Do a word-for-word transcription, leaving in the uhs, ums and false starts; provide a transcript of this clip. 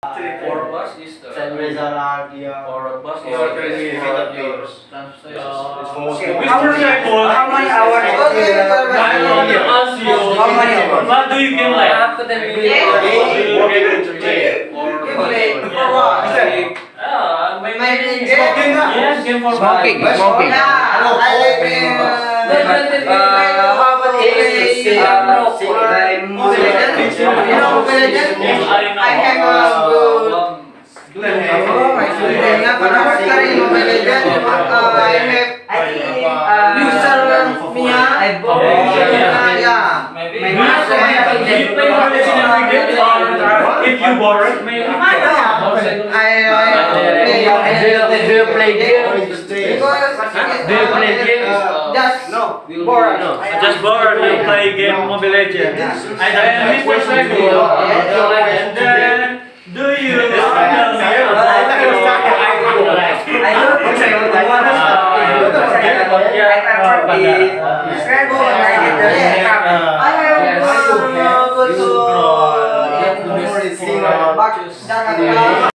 For us is the Cerveza dia. for us is Your the yours. How many how many hours? How many hours? What do you gain like? Ah, maybe smoking. Yes, game for Smoking, five. smoking. I have a good. Oh, my student. Karena sekarang Mobile Legends, I have user Mia. Ya. Maybe you play Mobile Legends every day, or if you bored, maybe. I Do you play game? Do you play game? Just no. Bored. Just bored, you play game Mobile Legends. I am Mister Sago. And then, do you know I don't think I would want to stop. I have